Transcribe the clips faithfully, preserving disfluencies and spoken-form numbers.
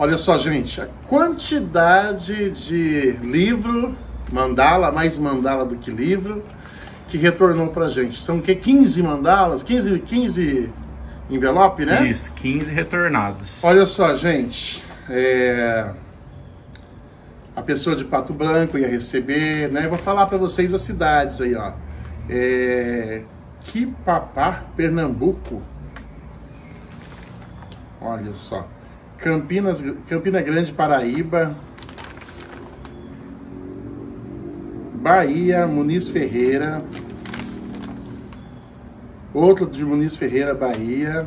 Olha só, gente, a quantidade de livro, mandala, mais mandala do que livro, que retornou pra gente. São o quê? quinze mandalas? quinze, quinze envelope, né? Isso, quinze retornados. Olha só, gente, é... a pessoa de Pato Branco ia receber, né? Eu vou falar pra vocês as cidades aí, ó. É... Quipapá, Pernambuco. Olha só. Campinas, Campina Grande, Paraíba. Bahia, Muniz Ferreira. Outro de Muniz Ferreira, Bahia.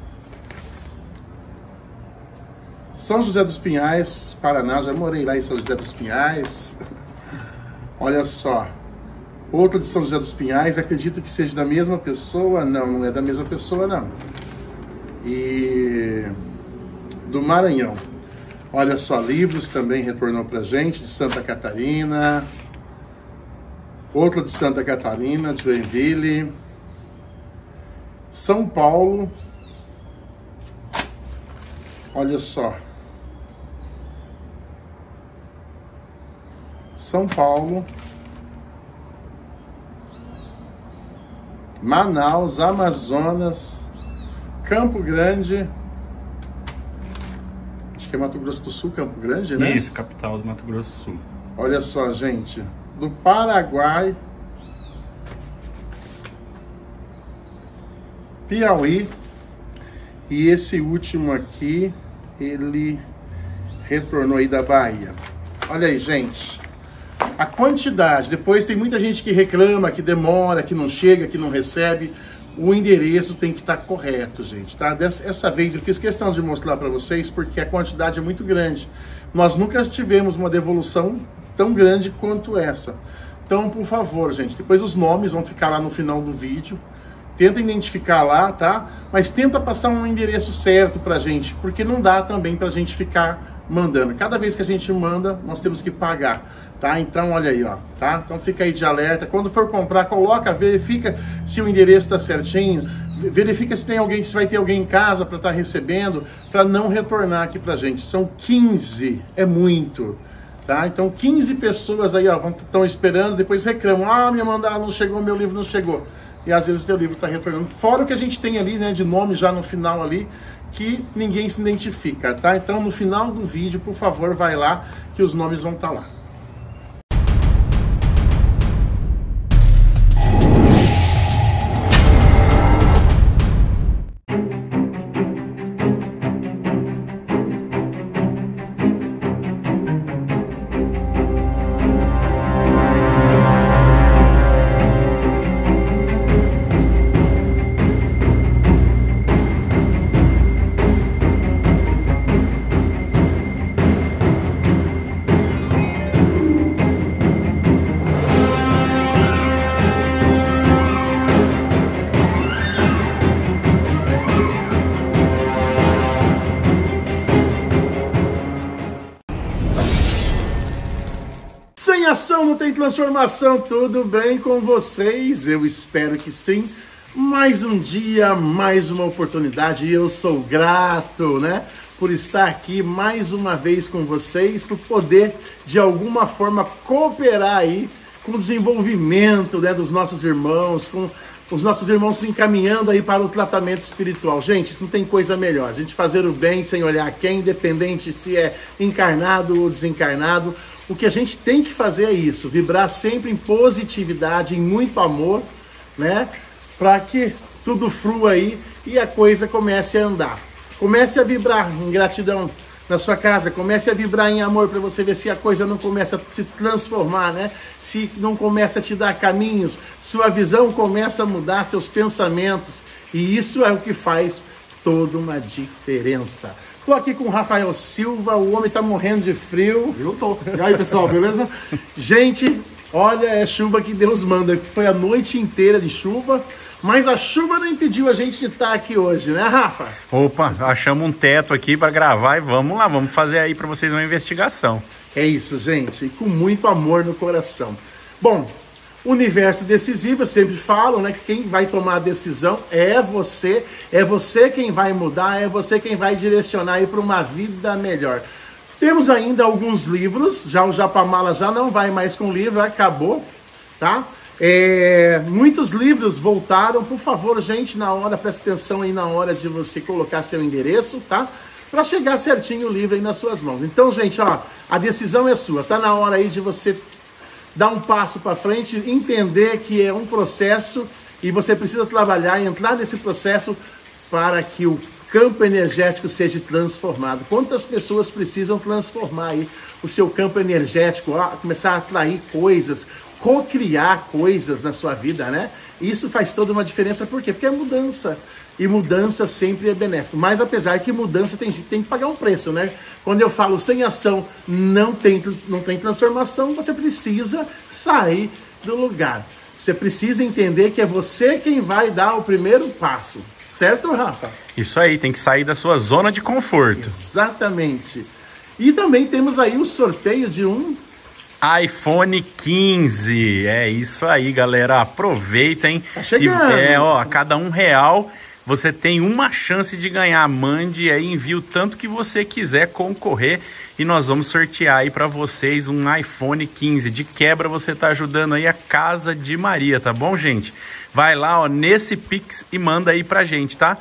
São José dos Pinhais, Paraná. Já morei lá em São José dos Pinhais. Olha só. Outro de São José dos Pinhais. Acredito que seja da mesma pessoa. Não, não é da mesma pessoa, não. E... do Maranhão. Olha só, livros também retornou pra gente, de Santa Catarina. Outro de Santa Catarina, de Joinville. São Paulo. Olha só. São Paulo. Manaus, Amazonas. Campo Grande. Que é Mato Grosso do Sul, Campo Grande, né? Isso, capital do Mato Grosso do Sul. Olha só, gente. Do Paraguai. Piauí. E esse último aqui, ele retornou aí da Bahia. Olha aí, gente. A quantidade. Depois tem muita gente que reclama, que demora, que não chega, que não recebe. O endereço tem que estar correto, gente, tá? Dessa vez eu fiz questão de mostrar para vocês porque a quantidade é muito grande. Nós nunca tivemos uma devolução tão grande quanto essa. Então, por favor, gente, depois os nomes vão ficar lá no final do vídeo. Tenta identificar lá, tá? Mas tenta passar um endereço certo pra gente, porque não dá também pra gente ficar mandando. Cada vez que a gente manda, nós temos que pagar, tá? Então, olha aí, ó, tá? Então fica aí de alerta. Quando for comprar, coloca, verifica se o endereço tá certinho, verifica se tem alguém, se vai ter alguém em casa para estar recebendo, para não retornar aqui pra gente. São quinze, é muito, tá? Então quinze pessoas aí, ó, estão esperando, depois reclamam: ah, minha mandala não chegou, meu livro não chegou. E às vezes o teu livro tá retornando. Fora o que a gente tem ali, né, de nome já no final ali, que ninguém se identifica, tá? Então no final do vídeo, por favor, vai lá que os nomes vão estar lá. Sem ação não tem transformação, tudo bem com vocês? Eu espero que sim. Mais um dia, mais uma oportunidade, e eu sou grato, né, por estar aqui mais uma vez com vocês, por poder de alguma forma cooperar aí com o desenvolvimento, né, dos nossos irmãos, com os nossos irmãos se encaminhando aí para o tratamento espiritual. Gente, isso não tem coisa melhor. A gente fazer o bem sem olhar quem, independente se é encarnado ou desencarnado. O que a gente tem que fazer é isso, vibrar sempre em positividade, em muito amor, né? Para que tudo flua aí e a coisa comece a andar. Comece a vibrar em gratidão na sua casa, comece a vibrar em amor para você ver se a coisa não começa a se transformar, né? Se não começa a te dar caminhos, sua visão começa a mudar, seus pensamentos, e isso é o que faz toda uma diferença. Tô aqui com o Rafael Silva, o homem tá morrendo de frio. Eu tô. E aí, pessoal, beleza? Gente, olha, é chuva que Deus manda, que foi a noite inteira de chuva, mas a chuva não impediu a gente de estar aqui hoje, né, Rafa? Opa, achamos um teto aqui para gravar e vamos lá, vamos fazer aí para vocês uma investigação. É isso, gente, e com muito amor no coração. Bom, Universo decisivo, eu sempre falo, né, que quem vai tomar a decisão é você, é você quem vai mudar, é você quem vai direcionar aí para uma vida melhor. Temos ainda alguns livros, já o Japamala já não vai mais com livro, acabou, tá? É, muitos livros voltaram, por favor, gente, na hora, presta atenção aí na hora de você colocar seu endereço, tá? Para chegar certinho o livro aí nas suas mãos. Então, gente, ó, a decisão é sua, tá na hora aí de você dar um passo para frente, entender que é um processo e você precisa trabalhar e entrar nesse processo para que o campo energético seja transformado. Quantas pessoas precisam transformar aí o seu campo energético, ó, começar a atrair coisas, co-criar coisas na sua vida, né? Isso faz toda uma diferença, por quê? Porque é mudança. E mudança sempre é benéfico. Mas apesar que mudança tem, tem que pagar um preço, né? Quando eu falo sem ação não tem, não tem transformação, você precisa sair do lugar. Você precisa entender que é você quem vai dar o primeiro passo. Certo, Rafa? Isso aí, tem que sair da sua zona de conforto. Exatamente. E também temos aí o sorteio de um iPhone quinze. É isso aí, galera. Aproveitem. Tá chegando. E, é, ó, a cada um real você tem uma chance de ganhar. Mande aí, envie o tanto que você quiser concorrer e nós vamos sortear aí para vocês um iPhone quinze. De quebra você tá ajudando aí a Casa de Maria, tá bom, gente? Vai lá, ó, nesse Pix e manda aí pra gente, tá?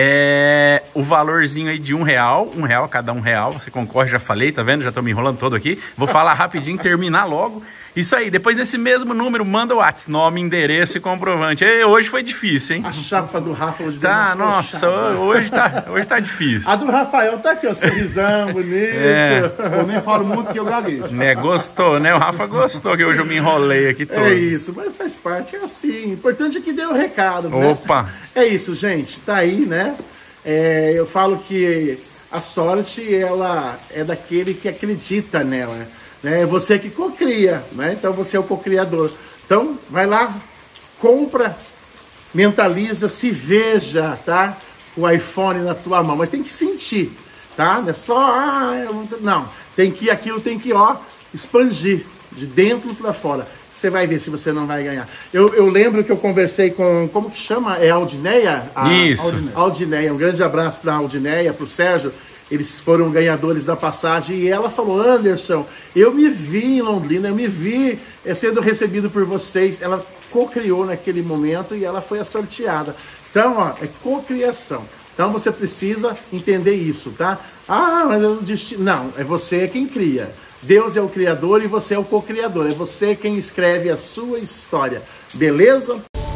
É, o valorzinho aí de um real, um real, cada um real, você concorre, já falei, tá vendo? Já tô me enrolando todo aqui. Vou falar rapidinho, terminar logo. Isso aí, depois desse mesmo número, manda o WhatsApp, nome, endereço e comprovante. E hoje foi difícil, hein? A chapa do Rafa hoje tá, nossa, poxada. hoje tá, hoje tá difícil. A do Rafael tá aqui, ó, sorrisão, bonito. É. Eu nem falo muito que eu gaguejo. Né, gostou, né? O Rafa gostou que hoje eu me enrolei aqui todo. É isso, mas faz parte, é assim. O importante é que dê o recado, né? Opa! É isso, gente, tá aí, né? É, eu falo que a sorte, ela é daquele que acredita nela, né? É você que cocria, né? Então você é o cocriador. Então, vai lá, compra, mentaliza, se veja, tá? O iPhone na tua mão, mas tem que sentir, tá? Não é só, ah, eu não, tem que, aquilo tem que, ó, expandir, de dentro para fora. Você vai ver se você não vai ganhar. Eu, eu lembro que eu conversei com, como que chama? É Aldineia? A, Isso. Aldineia. Aldineia. Um grande abraço para a Aldineia, para o Sérgio. Eles foram ganhadores da passagem e ela falou, Anderson, eu me vi em Londrina, eu me vi sendo recebido por vocês. Ela co-criou naquele momento e ela foi a sorteada. Então, ó, é co-criação. Então você precisa entender isso, tá? Ah, mas eu desti... Não, é você quem cria. Deus é o criador e você é o co-criador. É você quem escreve a sua história. Beleza?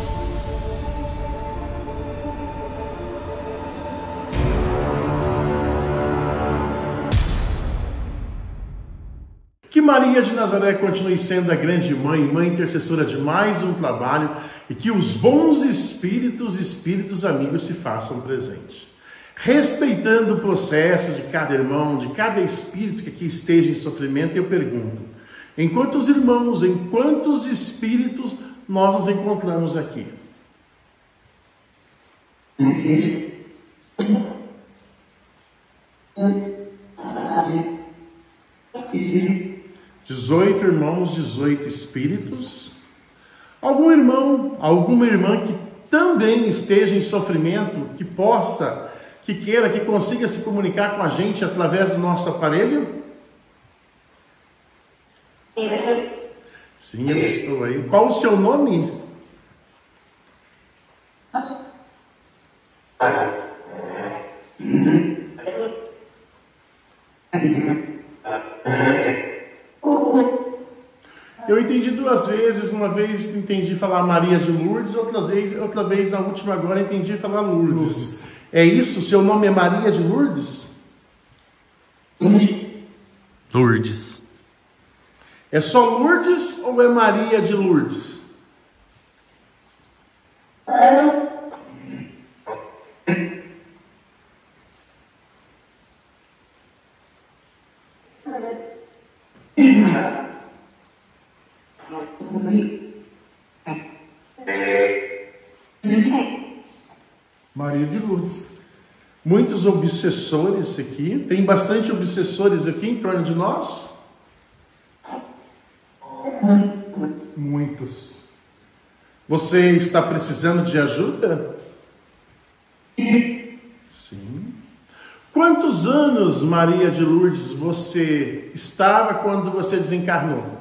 Que Maria de Nazaré continue sendo a grande mãe, mãe intercessora de mais um trabalho e que os bons espíritos, espíritos amigos se façam presentes. Respeitando o processo de cada irmão, de cada espírito que aqui esteja em sofrimento, eu pergunto, em quantos irmãos, em quantos espíritos nós nos encontramos aqui? dezoito irmãos, dezoito espíritos. Algum irmão, alguma irmã que também esteja em sofrimento, que possa, que queira, que consiga se comunicar com a gente através do nosso aparelho? Sim, eu estou aí. Qual o seu nome? Eu entendi duas vezes, uma vez entendi falar Maria de Lourdes, outra vez, outra vez na última agora entendi falar Lourdes. Lourdes. É isso? Seu nome é Maria de Lourdes? Lourdes. É só Lourdes ou é Maria de Lourdes? Maria de Lourdes. Muitos obsessores aqui. Tem bastante obsessores aqui em torno de nós? Muitos. Você está precisando de ajuda? Sim. Quantos anos, Maria de Lourdes, você estava quando você desencarnou?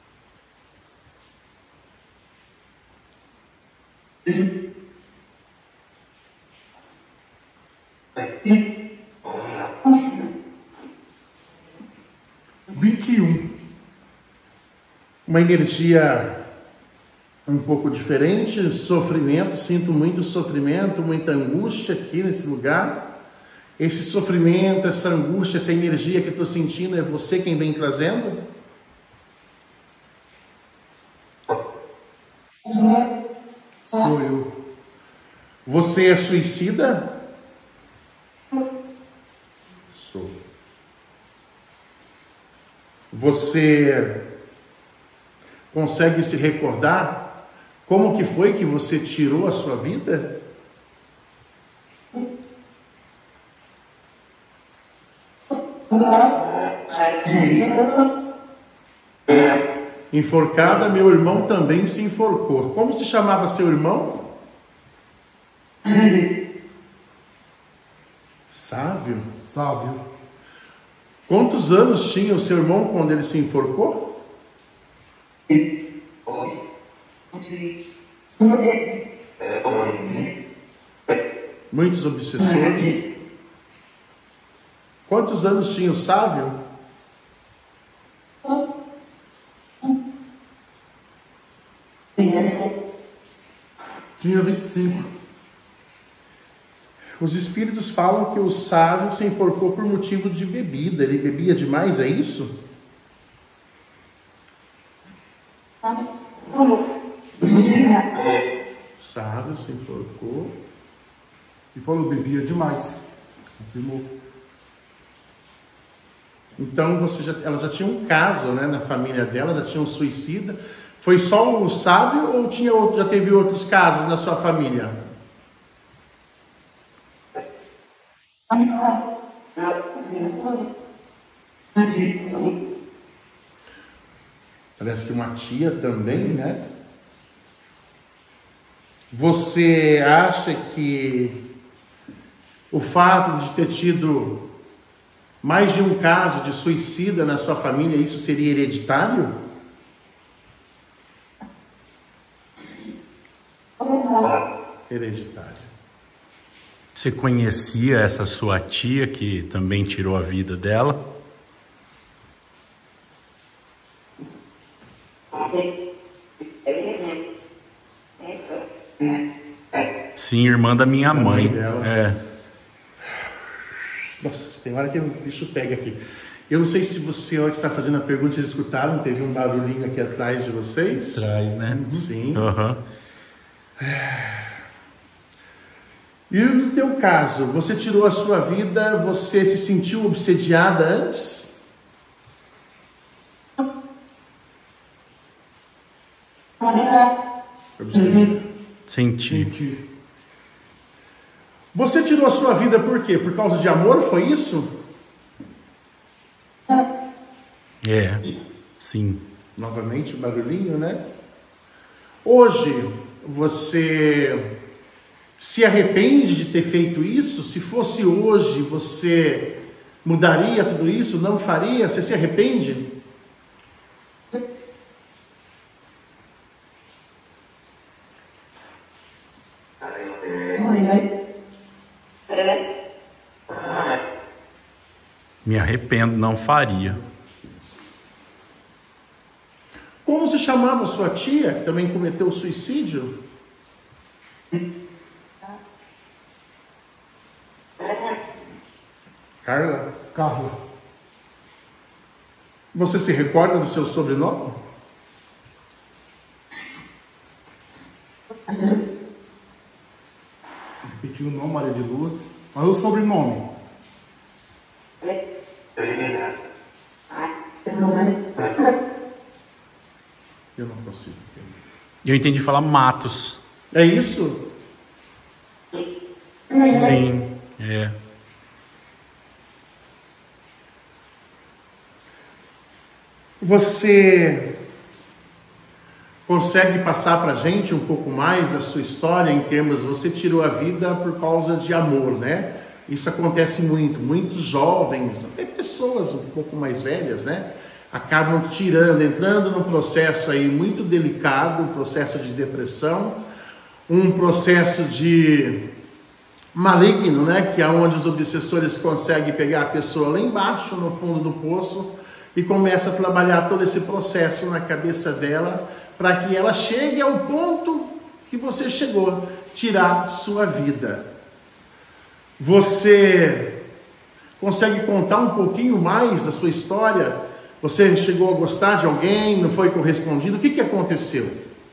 vinte e um. Uma energia um pouco diferente, sofrimento, sinto muito sofrimento, muita angústia aqui nesse lugar. Esse sofrimento, essa angústia, essa energia que eu estou sentindo, é você quem vem trazendo? Sou eu. Você é suicida? Sou. Você consegue se recordar como que foi que você tirou a sua vida? Enforcada, meu irmão também se enforcou. Como se chamava seu irmão? Sávio. Sávio. Quantos anos tinha o seu irmão quando ele se enforcou? Muitos obsessores. Quantos anos tinha o Sávio? Tinha vinte e cinco. Os espíritos falam que o Sávio se enforcou por motivo de bebida. Ele bebia demais, é isso? Sávio se enforcou. E falou, bebia demais. Confirmou. Então você já, ela já tinha um caso, né, na família dela, já tinha um suicida. Foi só o Sávio ou tinha outro, já teve outros casos na sua família? Parece que uma tia também, né? Você acha que o fato de ter tido mais de um caso de suicida na sua família, isso seria hereditário? Hereditário. Você conhecia essa sua tia que também tirou a vida dela? Sim, irmã da minha mãe. É. Nossa, tem hora que o bicho pega aqui. Eu não sei se você, olha que está fazendo a pergunta, vocês escutaram, teve um barulhinho aqui atrás de vocês? Traz, né? Sim. Uhum. E no teu caso, você tirou a sua vida, você se sentiu obsediada antes? Obsediada. Senti. Senti. Você tirou a sua vida por quê? Por causa de amor, foi isso? É, sim. Novamente o barulhinho, né? Hoje, você se arrepende de ter feito isso? Se fosse hoje, você mudaria tudo isso? Não faria? Você se arrepende? Me arrependo, não faria. Como se chamava sua tia, que também cometeu suicídio? Carla? Carla. Você se recorda do seu sobrenome? Repetiu o nome, Maria de Lourdes. Mas o sobrenome? Eu não consigo. Eu entendi falar Matos. É isso? Sim, é. Você consegue passar para a gente um pouco mais da sua história em termos, você tirou a vida por causa de amor, né? Isso acontece muito, muitos jovens, até pessoas um pouco mais velhas, né? Acabam tirando, entrando num processo aí muito delicado, um processo de depressão, um processo de maligno, né? Que é onde os obsessores conseguem pegar a pessoa lá embaixo, no fundo do poço, e começa a trabalhar todo esse processo na cabeça dela, para que ela chegue ao ponto que você chegou, tirar sua vida. Você consegue contar um pouquinho mais da sua história? Você chegou a gostar de alguém, não foi correspondido? O que, que aconteceu?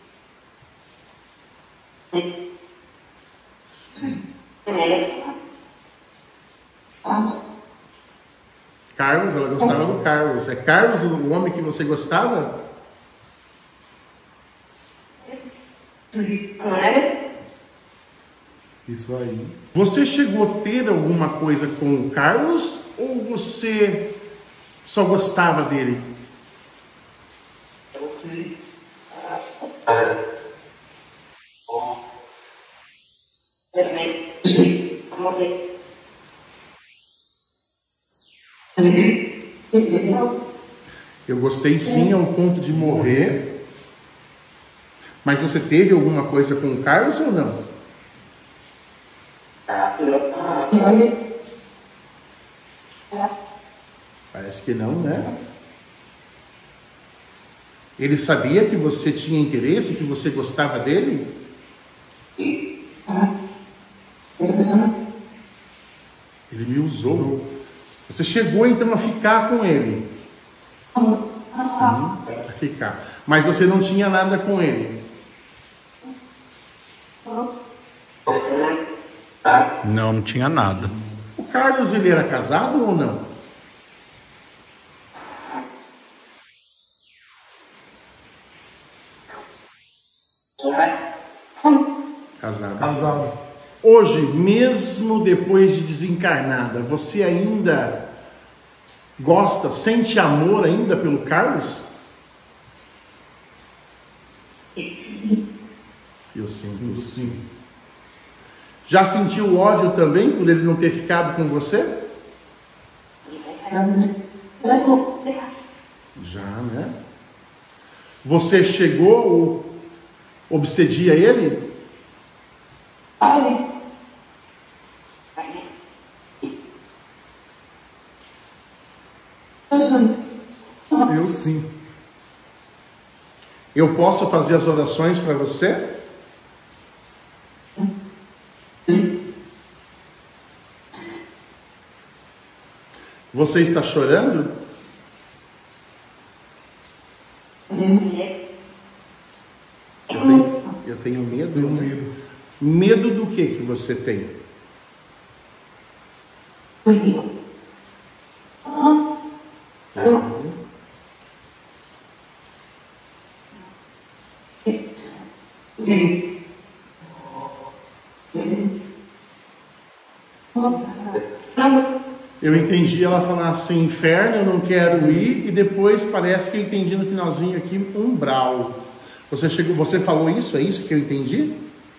Carlos, ela gostava do Carlos. É Carlos o homem que você gostava? Isso aí. Você chegou a ter alguma coisa com o Carlos ou você só gostava dele? Eu gostei sim ao ponto de morrer. Mas você teve alguma coisa com o Carlos ou não? Parece que não, né? Ele sabia que você tinha interesse, que você gostava dele? Ele me usou. Você chegou então a ficar com ele? Sim, a ficar. Mas você não tinha nada com ele? Não, não tinha nada. O Carlos, ele era casado ou não? Casado. Casado. Hoje, mesmo depois de desencarnada, você ainda gosta, sente amor ainda pelo Carlos? Eu sinto, sim. Já sentiu ódio também por ele não ter ficado com você? Já, né? Você chegou ou obsedia ele? Eu sim. Eu posso fazer as orações para você? Você está chorando? Eu tenho, eu tenho medo. Tenho medo. Medo do que que você tem? Eu entendi ela falar assim, inferno, eu não quero ir, e depois parece que eu entendi no finalzinho aqui, umbral. Você chegou, você falou isso? É isso que eu entendi?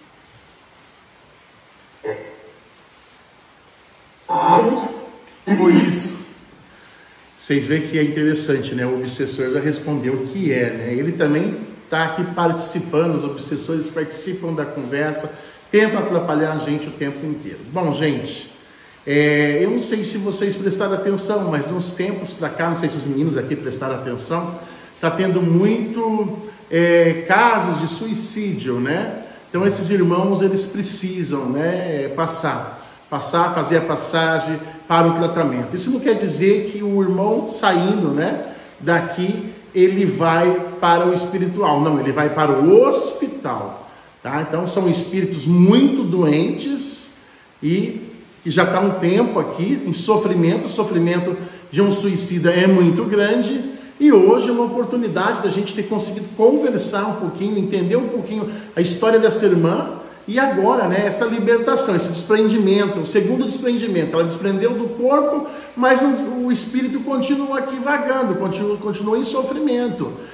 Foi isso. Vocês veem que é interessante, né? O obsessor já respondeu o que é, né? Ele também está aqui participando, os obsessores participam da conversa, tentam atrapalhar a gente o tempo inteiro. Bom, gente, é, eu não sei se vocês prestaram atenção, mas uns tempos para cá, não sei se os meninos aqui prestaram atenção, está tendo muito é, casos de suicídio, né? Então esses irmãos, eles precisam, né, passar, passar, fazer a passagem para o tratamento. Isso não quer dizer que o irmão saindo, né, daqui, ele vai para o espiritual. Não, ele vai para o hospital, tá? Então são espíritos muito doentes e que já está um tempo aqui em sofrimento. O sofrimento de um suicida é muito grande. E hoje é uma oportunidade da gente ter conseguido conversar um pouquinho, entender um pouquinho a história dessa irmã. E agora, né, essa libertação, esse desprendimento, o segundo desprendimento, ela desprendeu do corpo, mas o espírito continua aqui vagando, continua, continua em sofrimento.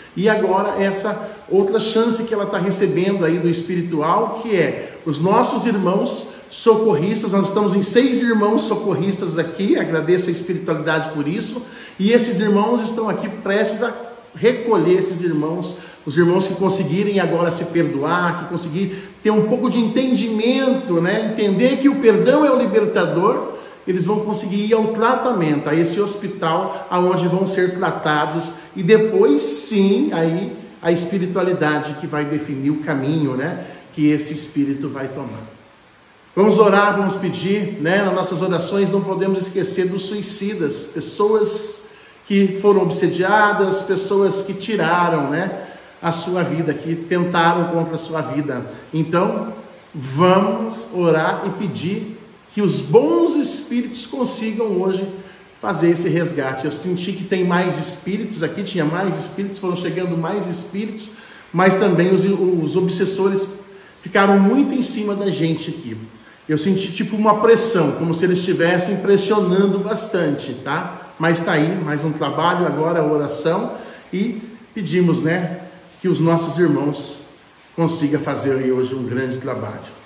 E agora essa outra chance que ela está recebendo aí do espiritual, que é os nossos irmãos socorristas. Nós estamos em seis irmãos socorristas aqui, agradeço a espiritualidade por isso, e esses irmãos estão aqui prestes a recolher esses irmãos, os irmãos que conseguirem agora se perdoar, que conseguirem ter um pouco de entendimento, né? Entender que o perdão é o libertador. Eles vão conseguir ir ao tratamento, a esse hospital aonde vão ser tratados, e depois sim, aí a espiritualidade que vai definir o caminho, né, que esse espírito vai tomar. Vamos orar, vamos pedir, né, nas nossas orações não podemos esquecer dos suicidas, pessoas que foram obsediadas, pessoas que tiraram, né, a sua vida, que tentaram contra a sua vida. Então, vamos orar e pedir que os bons espíritos consigam hoje fazer esse resgate. Eu senti que tem mais espíritos aqui, tinha mais espíritos, foram chegando mais espíritos, mas também os, os obsessores ficaram muito em cima da gente aqui. Eu senti tipo uma pressão, como se eles estivessem pressionando bastante, tá? Mas está aí, mais um trabalho agora, a oração, e pedimos, né, que os nossos irmãos consigam fazer aí hoje um grande trabalho.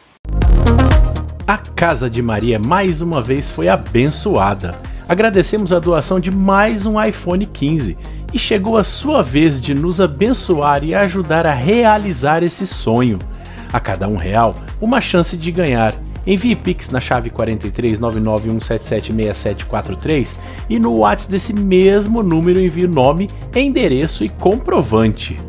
A Casa de Maria mais uma vez foi abençoada. Agradecemos a doação de mais um iPhone quinze e chegou a sua vez de nos abençoar e ajudar a realizar esse sonho. A cada um real, uma chance de ganhar. Envie Pix na chave quatro três nove nove um sete sete seis sete quatro três e no WhatsApp desse mesmo número envie o nome, endereço e comprovante.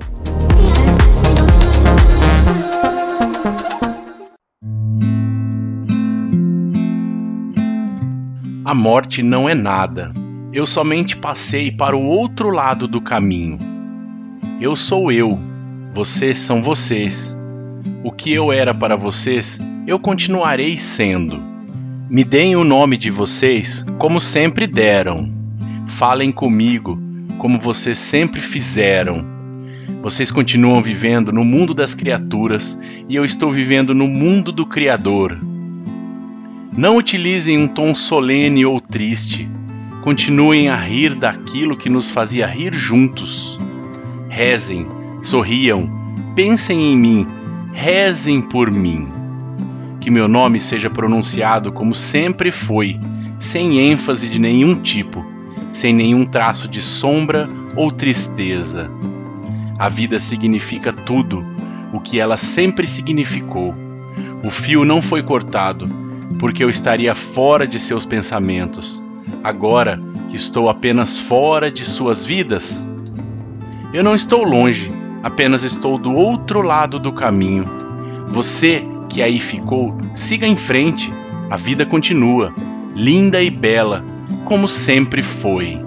A morte não é nada. Eu somente passei para o outro lado do caminho. Eu sou eu. Vocês são vocês. O que eu era para vocês, eu continuarei sendo. Me deem o nome de vocês como sempre deram. Falem comigo como vocês sempre fizeram. Vocês continuam vivendo no mundo das criaturas e eu estou vivendo no mundo do Criador. Não utilizem um tom solene ou triste. Continuem a rir daquilo que nos fazia rir juntos. Rezem, sorriam, pensem em mim, rezem por mim. Que meu nome seja pronunciado como sempre foi, sem ênfase de nenhum tipo, sem nenhum traço de sombra ou tristeza. A vida significa tudo, o que ela sempre significou. O fio não foi cortado, porque eu estaria fora de seus pensamentos, agora que estou apenas fora de suas vidas. Eu não estou longe, apenas estou do outro lado do caminho. Você que aí ficou, siga em frente, a vida continua, linda e bela, como sempre foi.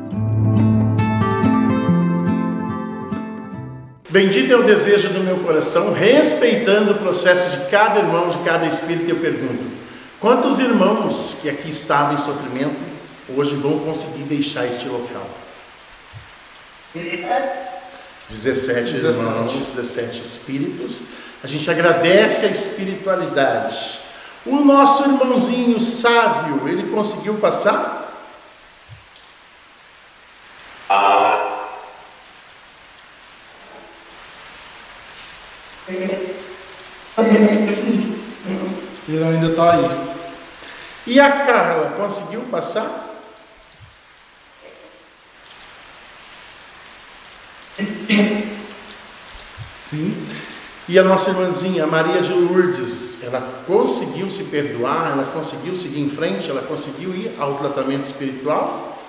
Bendito é o desejo do meu coração, respeitando o processo de cada irmão, de cada espírito. Eu pergunto, quantos irmãos que aqui estavam em sofrimento, hoje vão conseguir deixar este local? dezessete irmãos, dezessete espíritos. A gente agradece a espiritualidade. O nosso irmãozinho sábio, ele conseguiu passar? Ah. Ele ainda está aí. E a Carla conseguiu passar? Sim. E a nossa irmãzinha, a Maria de Lourdes, ela conseguiu se perdoar, ela conseguiu seguir em frente, ela conseguiu ir ao tratamento espiritual?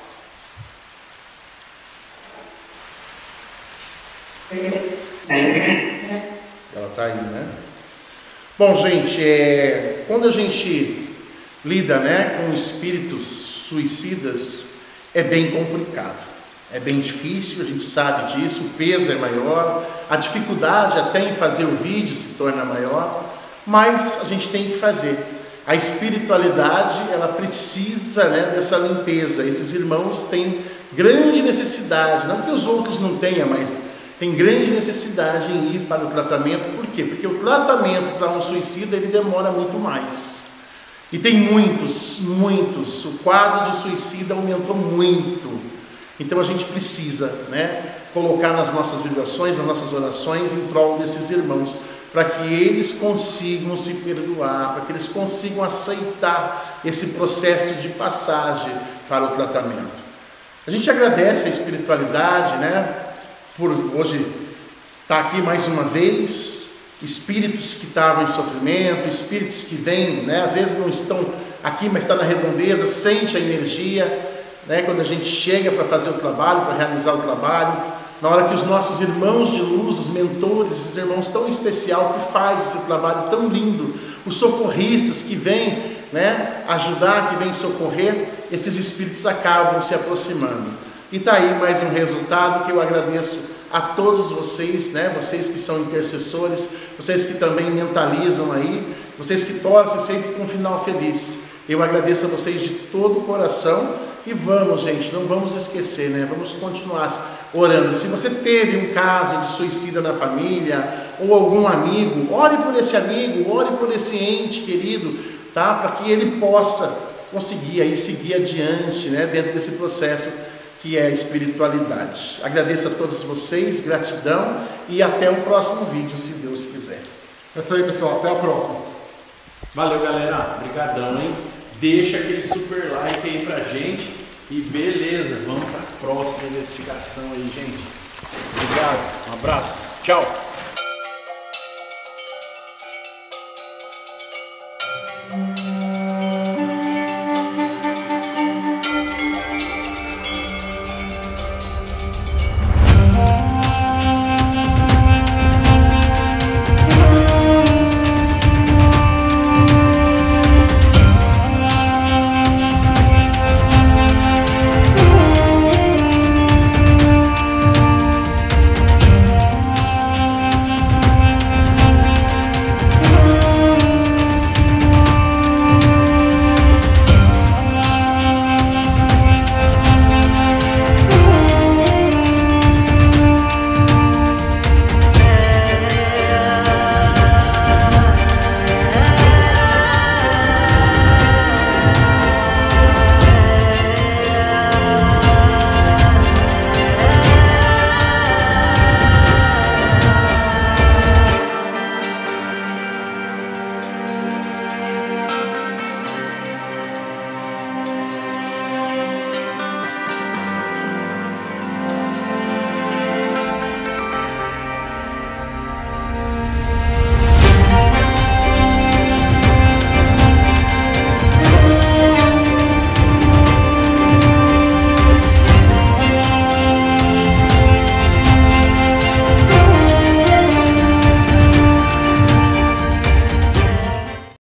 Ela está aí, né? Bom, gente, é, quando a gente lida, né, com espíritos suicidas, é bem complicado. É bem difícil, a gente sabe disso, o peso é maior, a dificuldade até em fazer o vídeo se torna maior, mas a gente tem que fazer. A espiritualidade, ela precisa, né, dessa limpeza. Esses irmãos têm grande necessidade, não que os outros não tenham, mas tem grande necessidade em ir para o tratamento. Por quê? Porque o tratamento para um suicida, ele demora muito mais. E tem muitos, muitos, o quadro de suicida aumentou muito. Então a gente precisa, né, colocar nas nossas vibrações, nas nossas orações em prol desses irmãos, para que eles consigam se perdoar, para que eles consigam aceitar esse processo de passagem para o tratamento. A gente agradece a espiritualidade, né, por hoje estar aqui mais uma vez, espíritos que estavam em sofrimento, espíritos que vêm, né, às vezes não estão aqui, mas estão na redondeza, sente a energia, né, quando a gente chega para fazer o trabalho, para realizar o trabalho. Na hora que os nossos irmãos de luz, os mentores, esses irmãos tão especial que faz esse trabalho tão lindo, os socorristas que vêm, né, ajudar, que vêm socorrer, esses espíritos acabam se aproximando. E está aí mais um resultado que eu agradeço a todos vocês, né, vocês que são intercessores, vocês que também mentalizam aí, vocês que torcem sempre com um final feliz. Eu agradeço a vocês de todo o coração. E vamos, gente, não vamos esquecer, né? Vamos continuar orando. Se você teve um caso de suicida na família, ou algum amigo, ore por esse amigo, ore por esse ente querido, tá? Para que ele possa conseguir aí seguir adiante, né? Dentro desse processo que é a espiritualidade. Agradeço a todos vocês, gratidão e até o próximo vídeo, se Deus quiser. É isso aí, pessoal. Até a próxima. Valeu, galera. Obrigadão, hein? Deixa aquele super like aí pra gente e beleza, vamos para a próxima investigação aí, gente. Obrigado, um abraço, tchau!